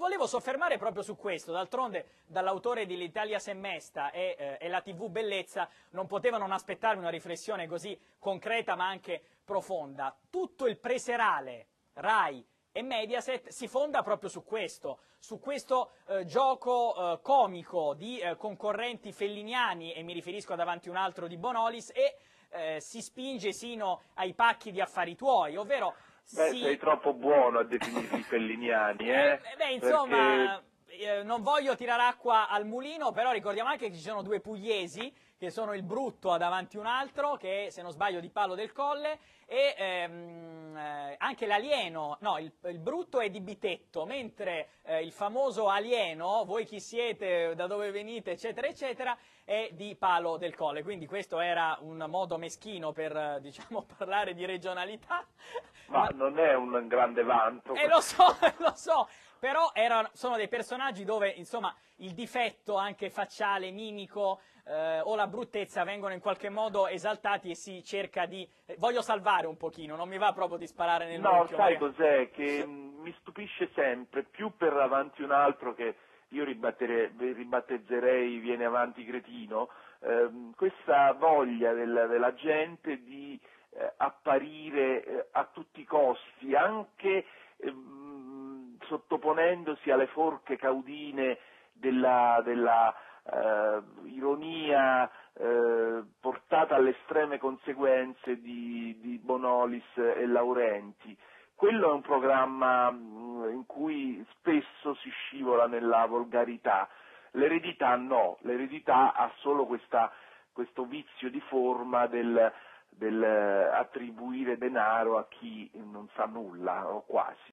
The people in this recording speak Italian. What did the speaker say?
volevo soffermare proprio su questo, d'altronde dall'autore di L'Italia s'è mesta e la TV Bellezza non poteva non aspettarmi una riflessione così concreta ma anche profonda. Tutto il preserale Rai e Mediaset si fonda proprio su questo gioco comico di concorrenti felliniani, e mi riferisco ad Avanti un altro di Bonolis, e si spinge sino ai pacchi di Affari tuoi, ovvero sei troppo buono a definirli felliniani, insomma, non voglio tirare acqua al mulino, però ricordiamo anche che ci sono due pugliesi, che sono il Brutto ad Avanti un altro, che è, se non sbaglio, di Palo del Colle, e anche l'Alieno, no, il Brutto è di Bitetto, mentre il famoso Alieno, voi chi siete, da dove venite, eccetera, eccetera, è di Palo del Colle. Quindi questo era un modo meschino per, diciamo, parlare di regionalità. Ma non è un grande vanto. Lo so, però sono dei personaggi dove, insomma, il difetto anche facciale, mimico, o la bruttezza vengono in qualche modo esaltati e si cerca di... voglio salvare un pochino, non mi va proprio di sparare nel mucchio. No, sai cos'è? Che mi stupisce sempre, più per Avanti un altro, che io ribattezzerei Viene avanti cretino, questa voglia della gente di apparire a tutti i costi, anche sottoponendosi alle forche caudine della ironia portata alle estreme conseguenze di Bonolis e Laurenti. Quello è un programma in cui spesso si scivola nella volgarità. L'eredità no, l'eredità ha solo questo vizio di forma del attribuire denaro a chi non sa nulla o quasi.